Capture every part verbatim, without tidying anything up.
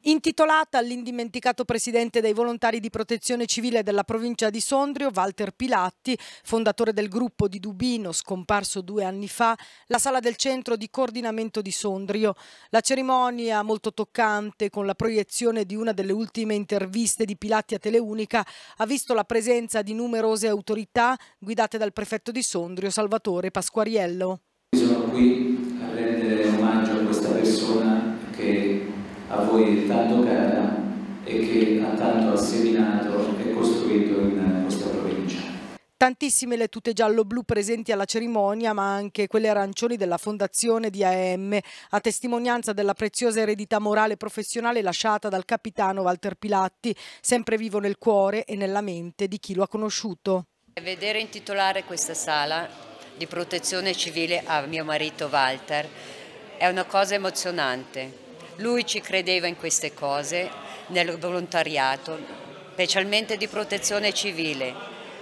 Intitolata all'indimenticato presidente dei volontari di protezione civile della provincia di Sondrio, Walter Pilatti, fondatore del gruppo di Dubino, scomparso due anni fa, la sala del centro di coordinamento di Sondrio. La cerimonia, molto toccante, con la proiezione di una delle ultime interviste di Pilatti a Teleunica, ha visto la presenza di numerose autorità guidate dal prefetto di Sondrio, Salvatore Pasquariello. Sono qui a rendere omaggio a questa persona che a voi è tanto cara e che ha tanto asseminato e costruito in questa provincia. Tantissime le tute giallo-blu presenti alla cerimonia, ma anche quelle arancioni della fondazione di A E M, a testimonianza della preziosa eredità morale e professionale lasciata dal capitano Walter Pilatti, sempre vivo nel cuore e nella mente di chi lo ha conosciuto. Vedere intitolare questa sala di protezione civile a mio marito Walter è una cosa emozionante. Lui ci credeva in queste cose, nel volontariato, specialmente di protezione civile.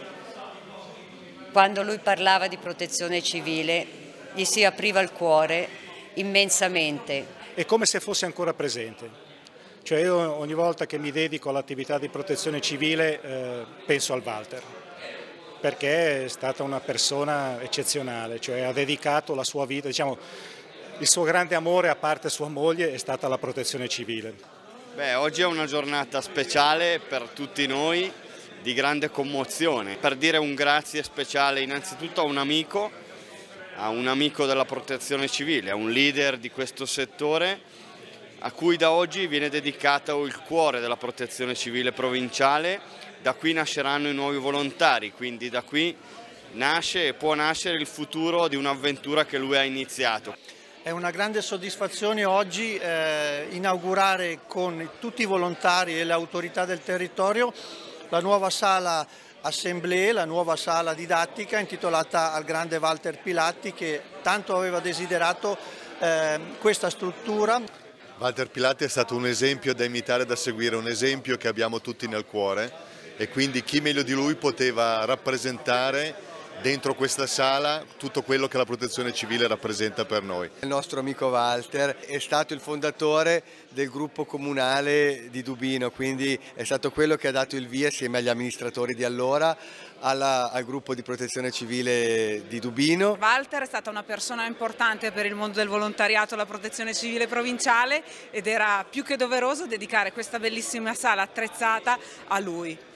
Quando lui parlava di protezione civile, gli si apriva il cuore immensamente. È come se fosse ancora presente. Cioè io ogni volta che mi dedico all'attività di protezione civile eh, penso al Walter, perché è stata una persona eccezionale, cioè ha dedicato la sua vita, diciamo, il suo grande amore, a parte sua moglie, è stata la protezione civile. Beh, oggi è una giornata speciale per tutti noi, di grande commozione. Per dire un grazie speciale innanzitutto a un amico, a un amico della protezione civile, a un leader di questo settore, a cui da oggi viene dedicato il cuore della protezione civile provinciale. Da qui nasceranno i nuovi volontari, quindi da qui nasce e può nascere il futuro di un'avventura che lui ha iniziato. È una grande soddisfazione oggi eh, inaugurare con tutti i volontari e le autorità del territorio la nuova sala assemblee, la nuova sala didattica intitolata al grande Walter Pilatti, che tanto aveva desiderato eh, questa struttura. Walter Pilatti è stato un esempio da imitare, da seguire, un esempio che abbiamo tutti nel cuore, e quindi chi meglio di lui poteva rappresentare dentro questa sala tutto quello che la protezione civile rappresenta per noi. Il nostro amico Walter è stato il fondatore del gruppo comunale di Dubino, quindi è stato quello che ha dato il via, assieme agli amministratori di allora, alla, al gruppo di protezione civile di Dubino. Walter è stata una persona importante per il mondo del volontariato e la protezione civile provinciale, ed era più che doveroso dedicare questa bellissima sala attrezzata a lui.